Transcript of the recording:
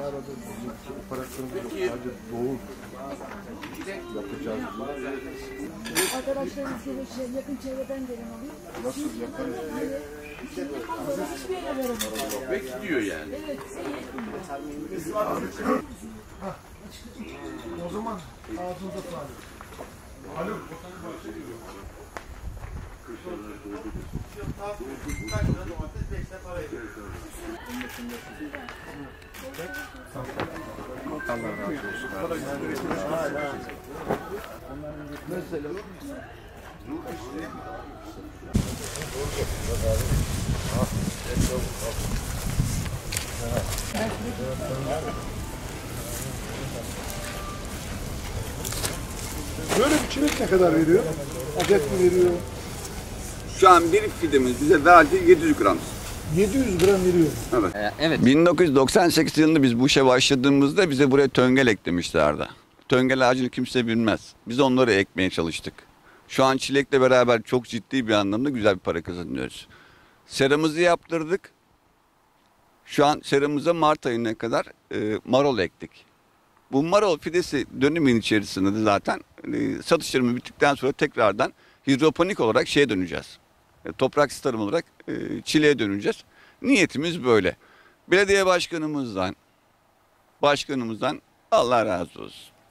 arada bizim operasyonumuz sadece doğum yapacağız. Arkadaşlarımız gelir, yakın çevreden gelen oluyor. Nasıl yaparız diye. Hiçbir yere veremiyor. Bekliyor yani. Evet. O zaman ağzınıza sağlık. Alo. Allah razı olsun. Mesela böyle bir çilek ne kadar veriyor? Adet mi veriyor? Şu an bir fidemiz bize verdiği 700 gram. 700 gram veriyor. Evet. 1998 yılında biz bu işe başladığımızda bize buraya töngel eklemişlerdi. Töngel ağacını kimse bilmez. Biz onları ekmeye çalıştık. Şu an çilekle beraber çok ciddi bir anlamda güzel bir para kazanıyoruz. Seramızı yaptırdık. Şu an seramıza Mart ayına kadar marul ektik. Bu marul fidesi dönümün içerisinde de zaten satışlarımız bittikten sonra tekrardan hidroponik olarak şeye döneceğiz. Topraksız tarım olarak çileğe döneceğiz. Niyetimiz böyle. Belediye başkanımızdan Allah razı olsun.